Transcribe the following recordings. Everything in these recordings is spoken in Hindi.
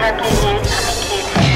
असुविधा के लिए हमें खेद है।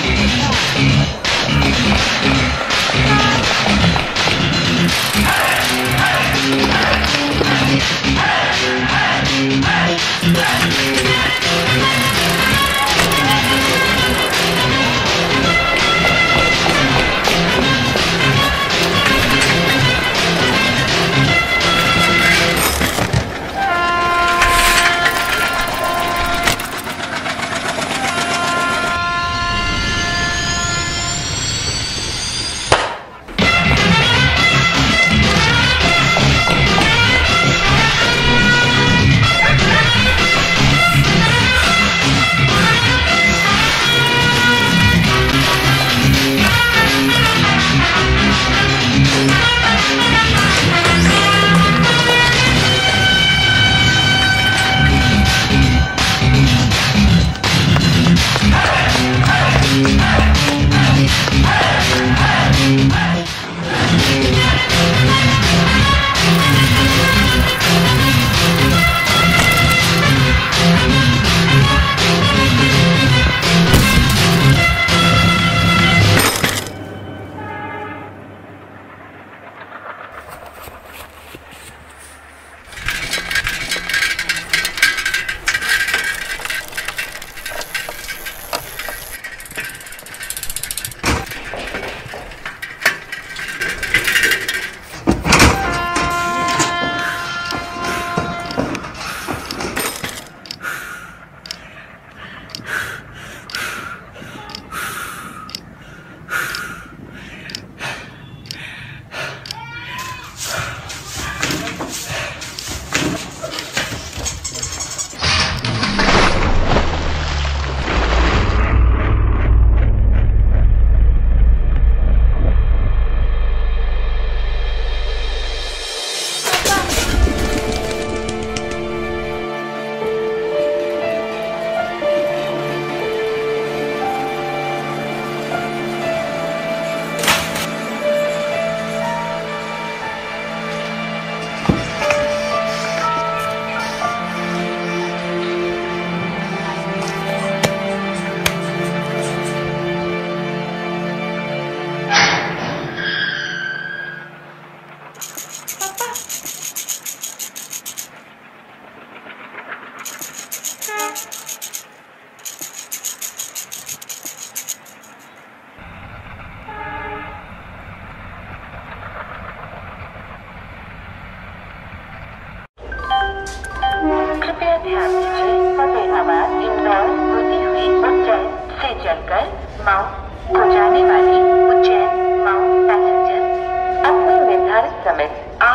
ध्यान दीजिए, फतेहाबाद इंदौर होती हुई उज्जैन से चलकर माऊ को जाने वाली उज्जैन माऊ पैसेंजर अपने निर्धारित समय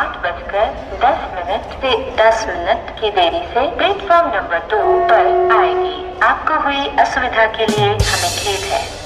8:10 से 10 की देरी से प्लेटफॉर्म नंबर 2 पर आएगी। आपको हुई असुविधा के लिए हमें खेद है।